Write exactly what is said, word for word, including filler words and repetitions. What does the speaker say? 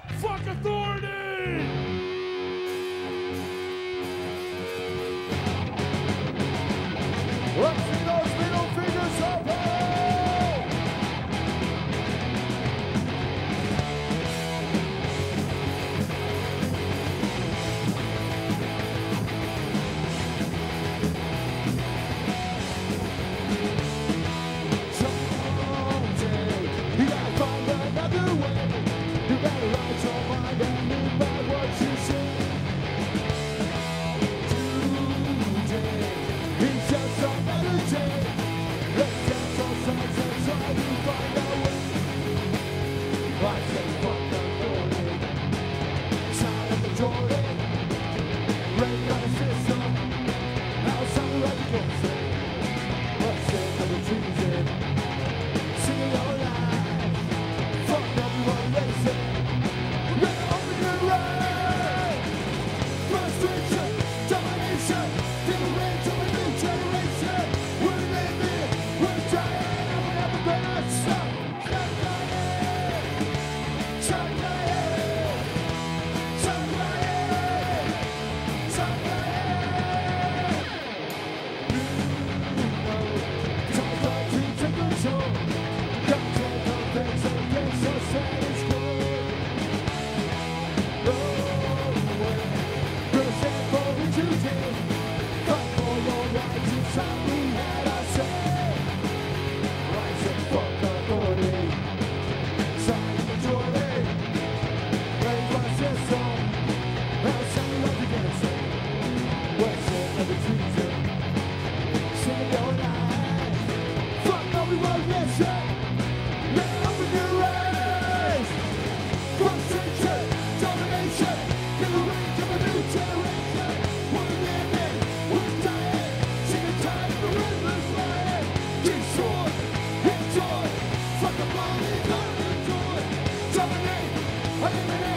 Fuck authority! Let's see those middle fingers up high! Someday, you gotta find another way. You gotta write your mind and live by what you say. Today, it's just another day. Let's dance our songs and try to find our way. I say fuck authority, silent majority, break on the system, outside the radical say. Let's say never treason, sing your life, fuck everyone racing. Let open your right, frustration, domination, liberation of a new generation. We're living, we're dying, and we're never gonna stop. Stop dying, stop dying, stop dying, stop dying. Time starts to take control. Come take offense against your status quo. No way, gonna stand for what you did. Fight for your rights, it's time we had our say. Rise and fuck authority, silent majority, raise my system, outside of the dancing. What's it never treason, sing your life, fuck everyone listen. Let open your eyes, frustration, domination, liberation of a new generation. We're living, we're dying, sick and tired of the ruthless lying. Destroy, enjoy, fuck the body, not enjoy. Dominate, eliminate.